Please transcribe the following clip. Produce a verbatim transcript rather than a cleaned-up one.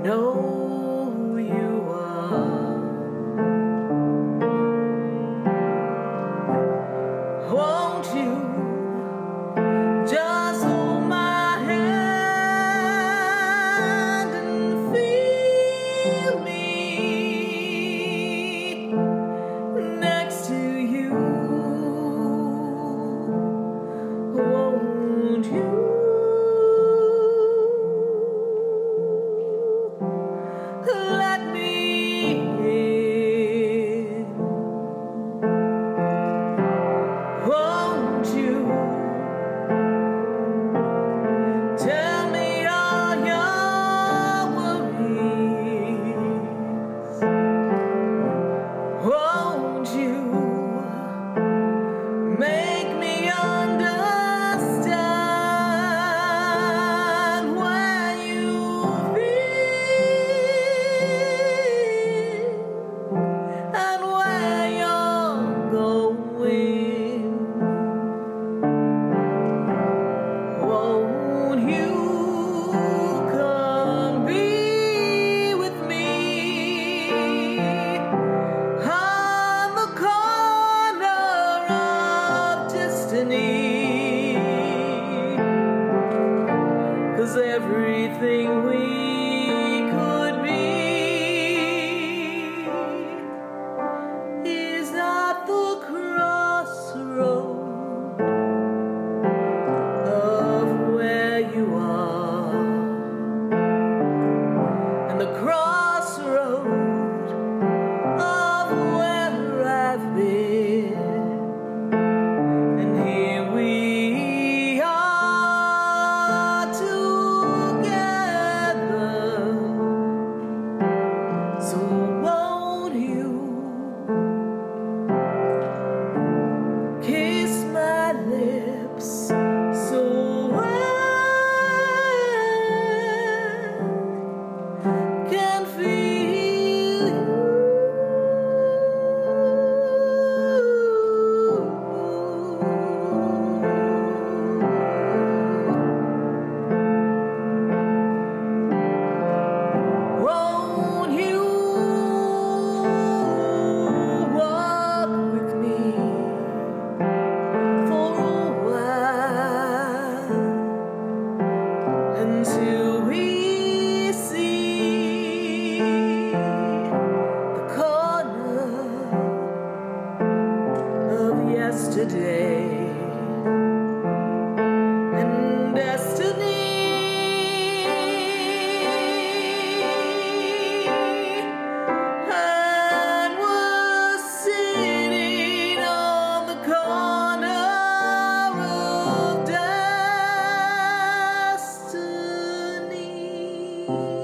know who you are. Won't you just hold my hand and feel me next to you? Won't you? Let me in. Won't you tell me all your worries? Won't you make me understand where you've been and where you're going? Won't you come be with me on the corner of destiny? 'Cause everything we could be is at the crossroad of where you are, and the crossroad of where I've been. And here we are together. So won't you kiss my lips so I can feel you? Won't you walk with me for a while until we see the corner of yesterday and destiny? And we're sitting on the corner of destiny.